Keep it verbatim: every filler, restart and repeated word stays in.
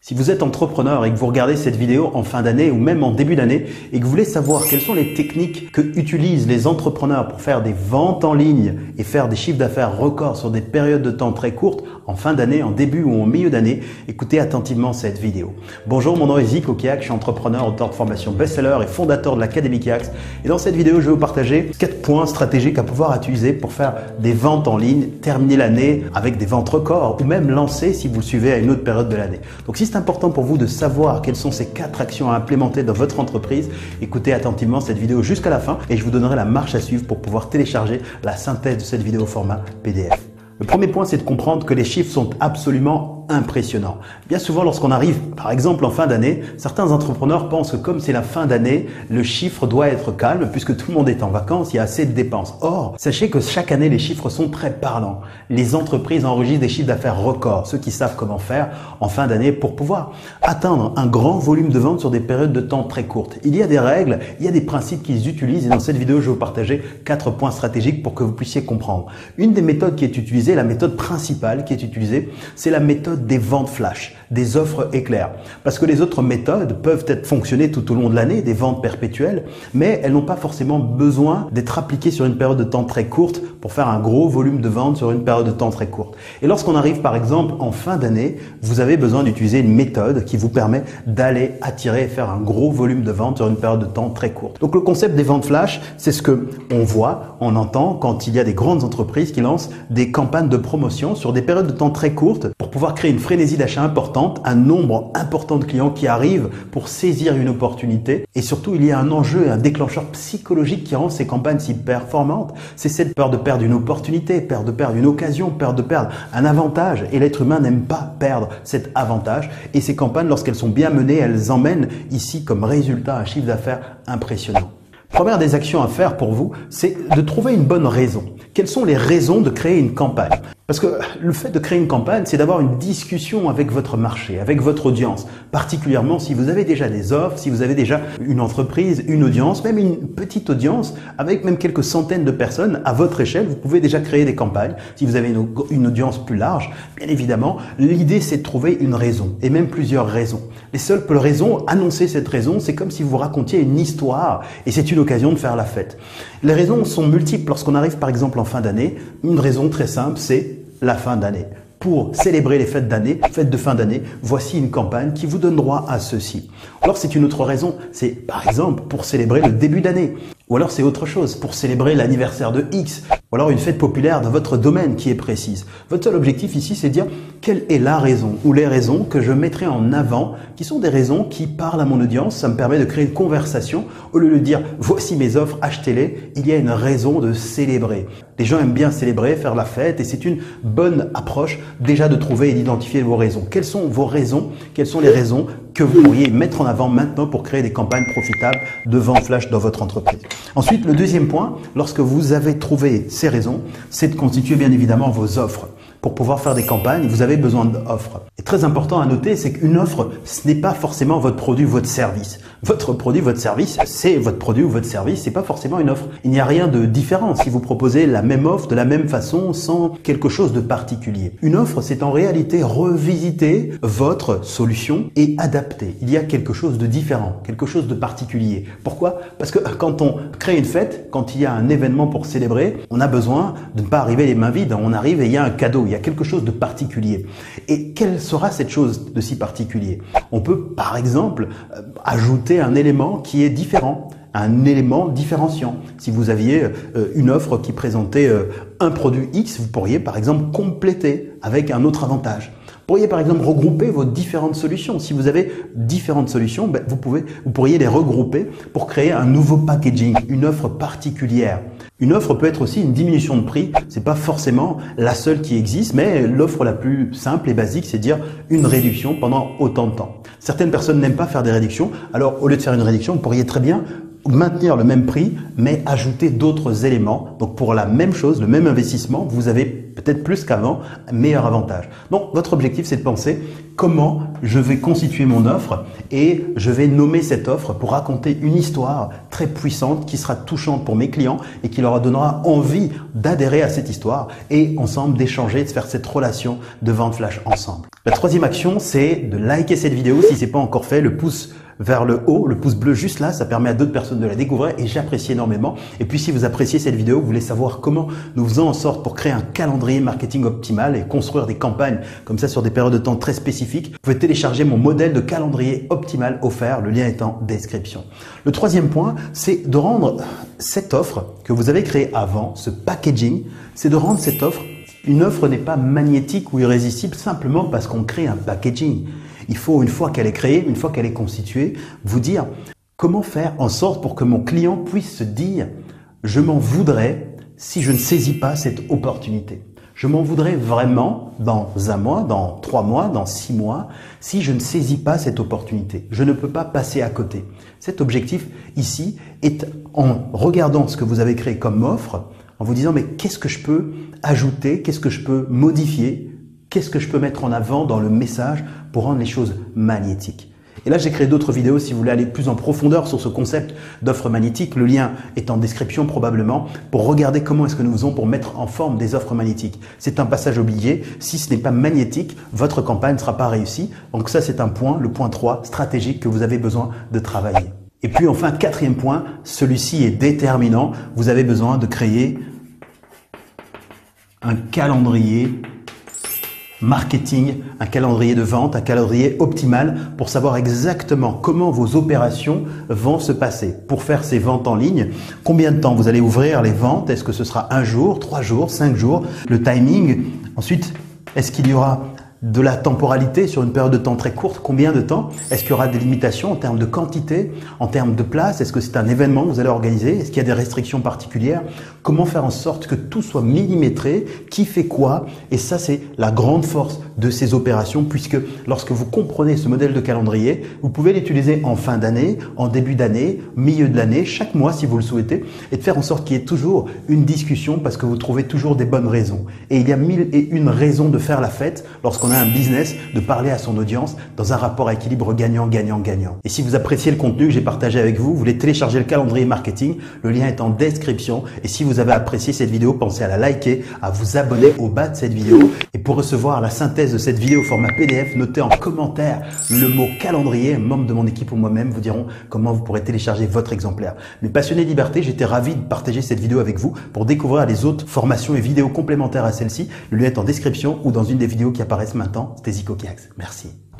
Si vous êtes entrepreneur et que vous regardez cette vidéo en fin d'année ou même en début d'année et que vous voulez savoir quelles sont les techniques que utilisent les entrepreneurs pour faire des ventes en ligne et faire des chiffres d'affaires records sur des périodes de temps très courtes, en fin d'année, en début ou en milieu d'année, écoutez attentivement cette vidéo. Bonjour, mon nom est Zico Kiak, je suis entrepreneur, auteur de formation best-seller et fondateur de l'Académie Kiak. Et dans cette vidéo, je vais vous partager quatre points stratégiques à pouvoir utiliser pour faire des ventes en ligne, terminer l'année avec des ventes records ou même lancer si vous le suivez à une autre période de l'année. Donc si c'est important pour vous de savoir quelles sont ces quatre actions à implémenter dans votre entreprise, écoutez attentivement cette vidéo jusqu'à la fin et je vous donnerai la marche à suivre pour pouvoir télécharger la synthèse de cette vidéo au format P D F. Le premier point, c'est de comprendre que les chiffres sont absolument impressionnants. Bien souvent, lorsqu'on arrive, par exemple, en fin d'année, certains entrepreneurs pensent que comme c'est la fin d'année, le chiffre doit être calme puisque tout le monde est en vacances, il y a assez de dépenses. Or, sachez que chaque année, les chiffres sont très parlants. Les entreprises enregistrent des chiffres d'affaires records, ceux qui savent comment faire en fin d'année pour pouvoir atteindre un grand volume de ventes sur des périodes de temps très courtes. Il y a des règles, il y a des principes qu'ils utilisent et dans cette vidéo, je vais vous partager quatre points stratégiques pour que vous puissiez comprendre. Une des méthodes qui est utilisée, la méthode principale qui est utilisée, c'est la méthode des ventes flash, des offres éclairs. Parce que les autres méthodes peuvent être fonctionner tout au long de l'année, des ventes perpétuelles, mais elles n'ont pas forcément besoin d'être appliquées sur une période de temps très courte pour faire un gros volume de ventes sur une période de temps très courte. Et lorsqu'on arrive par exemple en fin d'année, vous avez besoin d'utiliser une méthode qui vous permet d'aller attirer et faire un gros volume de ventes sur une période de temps très courte. Donc le concept des ventes flash, c'est ce que on voit, on entend quand il y a des grandes entreprises qui lancent des campagnes de promotion sur des périodes de temps très courtes pour pouvoir créer une frénésie d'achat importante, un nombre important de clients qui arrivent pour saisir une opportunité. Et surtout, il y a un enjeu et un déclencheur psychologique qui rend ces campagnes si performantes. C'est cette peur de perdre une opportunité, peur de perdre une occasion, peur de perdre un avantage. Et l'être humain n'aime pas perdre cet avantage. Et ces campagnes, lorsqu'elles sont bien menées, elles emmènent ici comme résultat un chiffre d'affaires impressionnant. Première des actions à faire pour vous, c'est de trouver une bonne raison. Quelles sont les raisons de créer une campagne? Parce que le fait de créer une campagne, c'est d'avoir une discussion avec votre marché, avec votre audience. Particulièrement si vous avez déjà des offres, si vous avez déjà une entreprise, une audience, même une petite audience, avec même quelques centaines de personnes à votre échelle, vous pouvez déjà créer des campagnes. Si vous avez une, une audience plus large, bien évidemment, l'idée c'est de trouver une raison, et même plusieurs raisons. Les seules raisons, annoncer cette raison, c'est comme si vous racontiez une histoire, et c'est une occasion de faire la fête. Les raisons sont multiples lorsqu'on arrive par exemple en fin d'année. Une raison très simple, c'est la fin d'année. Pour célébrer les fêtes d'année, fêtes de fin d'année, voici une campagne qui vous donne droit à ceci. Alors c'est une autre raison, c'est par exemple pour célébrer le début d'année. Ou alors c'est autre chose, pour célébrer l'anniversaire de X. Ou alors une fête populaire dans votre domaine qui est précise. Votre seul objectif ici, c'est de dire quelle est la raison ou les raisons que je mettrai en avant, qui sont des raisons qui parlent à mon audience. Ça me permet de créer une conversation. Au lieu de dire voici mes offres, achetez-les, il y a une raison de célébrer. Les gens aiment bien célébrer, faire la fête et c'est une bonne approche déjà de trouver et d'identifier vos raisons. Quelles sont vos raisons? Quelles sont les raisons que vous pourriez mettre en avant maintenant pour créer des campagnes profitables de vente flash dans votre entreprise? Ensuite, le deuxième point, lorsque vous avez trouvé ces raisons, c'est de constituer bien évidemment vos offres. Pour pouvoir faire des campagnes, vous avez besoin d'offres. Et très important à noter, c'est qu'une offre, ce n'est pas forcément votre produit ou votre service. Votre produit, votre service, c'est votre produit ou votre service, c'est pas forcément une offre. Il n'y a rien de différent si vous proposez la même offre de la même façon sans quelque chose de particulier. Une offre, c'est en réalité revisiter votre solution et adapter. Il y a quelque chose de différent, quelque chose de particulier. Pourquoi? Parce que quand on crée une fête, quand il y a un événement pour célébrer, on a besoin de ne pas arriver les mains vides. On arrive et il y a un cadeau. Il y a quelque chose de particulier. Et quelle sera cette chose de si particulier? On peut, par exemple, euh, ajouter un élément qui est différent, un élément différenciant. Si vous aviez euh, une offre qui présentait euh, un produit X, vous pourriez, par exemple, compléter avec un autre avantage. Vous pourriez par exemple regrouper vos différentes solutions. Si vous avez différentes solutions, ben, vous, pouvez, vous pourriez les regrouper pour créer un nouveau packaging, une offre particulière. Une offre peut être aussi une diminution de prix. C'est pas forcément la seule qui existe, mais l'offre la plus simple et basique, c'est dire une réduction pendant autant de temps. Certaines personnes n'aiment pas faire des réductions. Alors, au lieu de faire une réduction, vous pourriez très bien maintenir le même prix, mais ajouter d'autres éléments. Donc pour la même chose, le même investissement, vous avez peut-être plus qu'avant un meilleur avantage. Donc votre objectif, c'est de penser comment je vais constituer mon offre et je vais nommer cette offre pour raconter une histoire très puissante qui sera touchante pour mes clients et qui leur donnera envie d'adhérer à cette histoire et ensemble d'échanger, de faire cette relation de vente flash ensemble. La troisième action, c'est de liker cette vidéo si ce n'est pas encore fait, le pouce vers le haut, le pouce bleu juste là, ça permet à d'autres personnes de la découvrir et j'apprécie énormément. Et puis si vous appréciez cette vidéo, vous voulez savoir comment nous faisons en sorte pour créer un calendrier marketing optimal et construire des campagnes comme ça sur des périodes de temps très spécifiques, vous pouvez télécharger mon modèle de calendrier optimal offert, le lien est en description. Le troisième point, c'est de rendre cette offre que vous avez créée avant, ce packaging, c'est de rendre cette offre, une offre n'est pas magnétique ou irrésistible simplement parce qu'on crée un packaging. Il faut, une fois qu'elle est créée, une fois qu'elle est constituée, vous dire comment faire en sorte pour que mon client puisse se dire « je m'en voudrais si je ne saisis pas cette opportunité ». Je m'en voudrais vraiment dans un mois, dans trois mois, dans six mois, si je ne saisis pas cette opportunité. Je ne peux pas passer à côté. Cet objectif ici est en regardant ce que vous avez créé comme offre, en vous disant « mais qu'est-ce que je peux ajouter, qu'est-ce que je peux modifier ?» Qu'est-ce que je peux mettre en avant dans le message pour rendre les choses magnétiques? Et là, j'ai créé d'autres vidéos si vous voulez aller plus en profondeur sur ce concept d'offre magnétique. Le lien est en description probablement pour regarder comment est-ce que nous faisons pour mettre en forme des offres magnétiques. C'est un passage obligé. Si ce n'est pas magnétique, votre campagne ne sera pas réussie. Donc ça, c'est un point, le point trois, stratégique que vous avez besoin de travailler. Et puis enfin, quatrième point, celui-ci est déterminant. Vous avez besoin de créer un calendrier marketing, un calendrier de vente, un calendrier optimal pour savoir exactement comment vos opérations vont se passer. Pour faire ces ventes en ligne, combien de temps vous allez ouvrir les ventes? Est-ce que ce sera un jour, trois jours, cinq jours? Le timing. Ensuite, est-ce qu'il y aura de la temporalité sur une période de temps très courte? Combien de temps? Est-ce qu'il y aura des limitations en termes de quantité, en termes de place? Est-ce que c'est un événement que vous allez organiser? Est-ce qu'il y a des restrictions particulières? Comment faire en sorte que tout soit millimétré? Qui fait quoi? Et ça, c'est la grande force de ces opérations puisque lorsque vous comprenez ce modèle de calendrier, vous pouvez l'utiliser en fin d'année, en début d'année, milieu de l'année, chaque mois si vous le souhaitez et de faire en sorte qu'il y ait toujours une discussion parce que vous trouvez toujours des bonnes raisons. Et il y a mille et une raisons de faire la fête lorsqu'on a un business, de parler à son audience dans un rapport à équilibre gagnant, gagnant, gagnant. Et si vous appréciez le contenu que j'ai partagé avec vous, vous voulez télécharger le calendrier marketing, le lien est en description. Et si vous avez apprécié cette vidéo, pensez à la liker, à vous abonner au bas de cette vidéo. Et pour recevoir la synthèse de cette vidéo au format P D F, notez en commentaire le mot calendrier. Un membre de mon équipe ou moi-même vous diront comment vous pourrez télécharger votre exemplaire. Mes passionnés de liberté, j'étais ravi de partager cette vidéo avec vous pour découvrir les autres formations et vidéos complémentaires à celle-ci. Le lien est en description ou dans une des vidéos qui apparaissent maintenant. C'était Zico Kiax. Merci.